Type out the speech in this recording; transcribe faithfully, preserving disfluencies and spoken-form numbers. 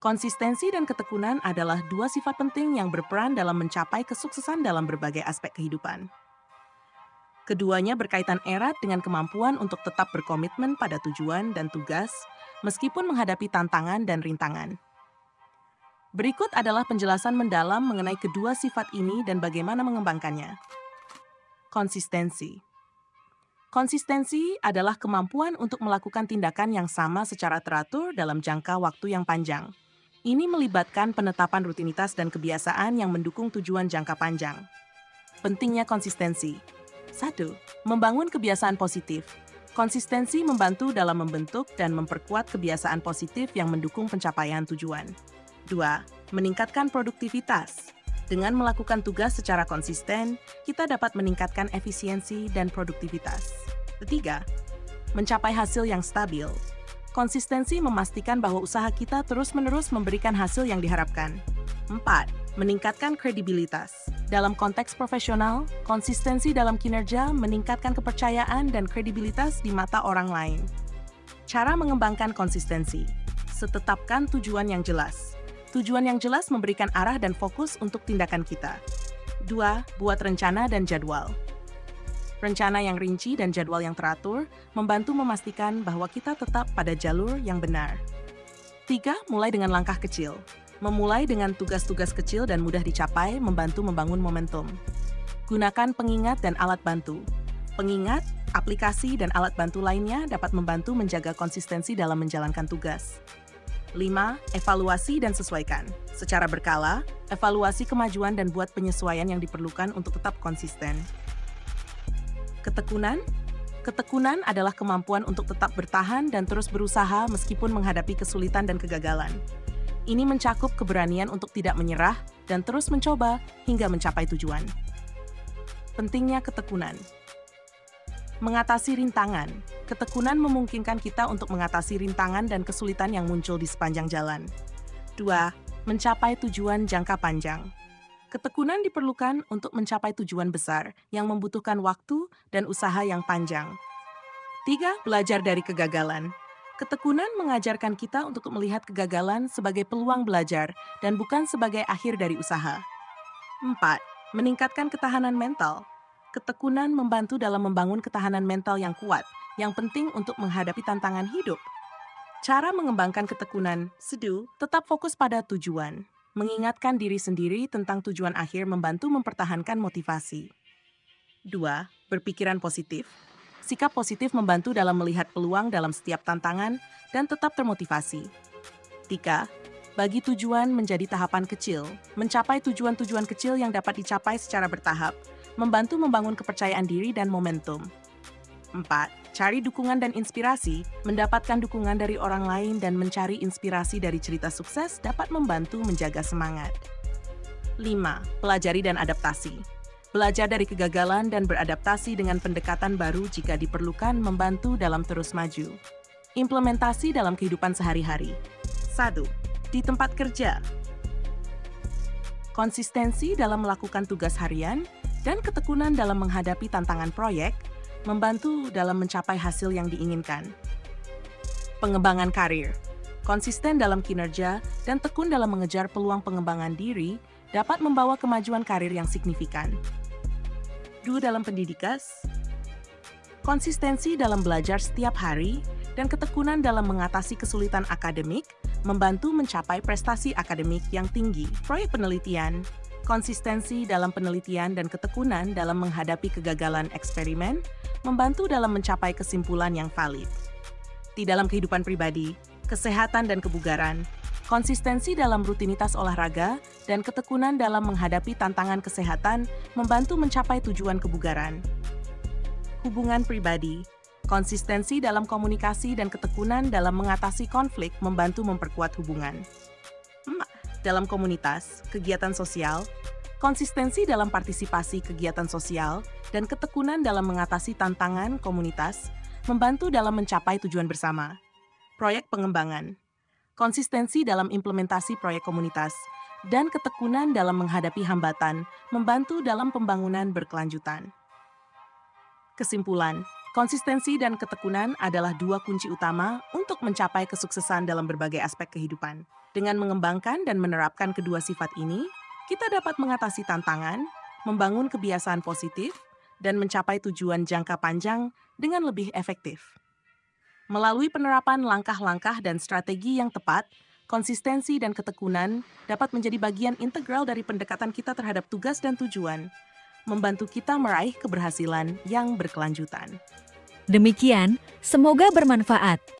Konsistensi dan ketekunan adalah dua sifat penting yang berperan dalam mencapai kesuksesan dalam berbagai aspek kehidupan. Keduanya berkaitan erat dengan kemampuan untuk tetap berkomitmen pada tujuan dan tugas, meskipun menghadapi tantangan dan rintangan. Berikut adalah penjelasan mendalam mengenai kedua sifat ini dan bagaimana mengembangkannya. Konsistensi. Konsistensi adalah kemampuan untuk melakukan tindakan yang sama secara teratur dalam jangka waktu yang panjang. Ini melibatkan penetapan rutinitas dan kebiasaan yang mendukung tujuan jangka panjang. Pentingnya konsistensi. satu. Membangun kebiasaan positif. Konsistensi membantu dalam membentuk dan memperkuat kebiasaan positif yang mendukung pencapaian tujuan. dua. Meningkatkan produktivitas. Dengan melakukan tugas secara konsisten, kita dapat meningkatkan efisiensi dan produktivitas. Ketiga, mencapai hasil yang stabil. Konsistensi memastikan bahwa usaha kita terus-menerus memberikan hasil yang diharapkan. Empat, meningkatkan kredibilitas. Dalam konteks profesional, konsistensi dalam kinerja meningkatkan kepercayaan dan kredibilitas di mata orang lain. Cara mengembangkan konsistensi. Setetapkan tujuan yang jelas. Tujuan yang jelas memberikan arah dan fokus untuk tindakan kita. Dua, buat rencana dan jadwal. Rencana yang rinci dan jadwal yang teratur membantu memastikan bahwa kita tetap pada jalur yang benar. Tiga, mulai dengan langkah kecil. Memulai dengan tugas-tugas kecil dan mudah dicapai membantu membangun momentum. Gunakan pengingat dan alat bantu. Pengingat, aplikasi, dan alat bantu lainnya dapat membantu menjaga konsistensi dalam menjalankan tugas. Lima, evaluasi dan sesuaikan. Secara berkala, evaluasi kemajuan dan buat penyesuaian yang diperlukan untuk tetap konsisten. Ketekunan. Ketekunan adalah kemampuan untuk tetap bertahan dan terus berusaha meskipun menghadapi kesulitan dan kegagalan. Ini mencakup keberanian untuk tidak menyerah dan terus mencoba hingga mencapai tujuan. Pentingnya ketekunan. Mengatasi rintangan. Ketekunan memungkinkan kita untuk mengatasi rintangan dan kesulitan yang muncul di sepanjang jalan. Dua, mencapai tujuan jangka panjang. Ketekunan diperlukan untuk mencapai tujuan besar yang membutuhkan waktu dan usaha yang panjang. Tiga, belajar dari kegagalan. Ketekunan mengajarkan kita untuk melihat kegagalan sebagai peluang belajar dan bukan sebagai akhir dari usaha. Empat, meningkatkan ketahanan mental. Ketekunan membantu dalam membangun ketahanan mental yang kuat, yang penting untuk menghadapi tantangan hidup. Cara mengembangkan ketekunan, sedu, tetap fokus pada tujuan. Mengingatkan diri sendiri tentang tujuan akhir membantu mempertahankan motivasi. Dua, berpikiran positif. Sikap positif membantu dalam melihat peluang dalam setiap tantangan dan tetap termotivasi. Tiga, bagi tujuan menjadi tahapan kecil. Mencapai tujuan-tujuan kecil yang dapat dicapai secara bertahap, membantu membangun kepercayaan diri dan momentum. Empat, cari dukungan dan inspirasi. Mendapatkan dukungan dari orang lain dan mencari inspirasi dari cerita sukses dapat membantu menjaga semangat. Lima, pelajari dan adaptasi. Belajar dari kegagalan dan beradaptasi dengan pendekatan baru jika diperlukan membantu dalam terus maju. Implementasi dalam kehidupan sehari-hari. Satu, di tempat kerja. Konsistensi dalam melakukan tugas harian dan ketekunan dalam menghadapi tantangan proyek membantu dalam mencapai hasil yang diinginkan. Pengembangan karir. Konsisten dalam kinerja dan tekun dalam mengejar peluang pengembangan diri dapat membawa kemajuan karir yang signifikan. Dua, dalam pendidikan. Konsistensi dalam belajar setiap hari dan ketekunan dalam mengatasi kesulitan akademik membantu mencapai prestasi akademik yang tinggi. Proyek penelitian. Konsistensi dalam penelitian dan ketekunan dalam menghadapi kegagalan eksperimen membantu dalam mencapai kesimpulan yang valid. Di dalam kehidupan pribadi, kesehatan dan kebugaran, konsistensi dalam rutinitas olahraga dan ketekunan dalam menghadapi tantangan kesehatan membantu mencapai tujuan kebugaran. Hubungan pribadi, konsistensi dalam komunikasi dan ketekunan dalam mengatasi konflik membantu memperkuat hubungan. Dalam komunitas, kegiatan sosial, konsistensi dalam partisipasi kegiatan sosial dan ketekunan dalam mengatasi tantangan komunitas membantu dalam mencapai tujuan bersama. Proyek pengembangan, konsistensi dalam implementasi proyek komunitas, dan ketekunan dalam menghadapi hambatan membantu dalam pembangunan berkelanjutan. Kesimpulan, Konsistensi dan ketekunan adalah dua kunci utama untuk mencapai kesuksesan dalam berbagai aspek kehidupan. Dengan mengembangkan dan menerapkan kedua sifat ini, kita dapat mengatasi tantangan, membangun kebiasaan positif, dan mencapai tujuan jangka panjang dengan lebih efektif. Melalui penerapan langkah-langkah dan strategi yang tepat, konsistensi dan ketekunan dapat menjadi bagian integral dari pendekatan kita terhadap tugas dan tujuan, membantu kita meraih keberhasilan yang berkelanjutan. Demikian, semoga bermanfaat.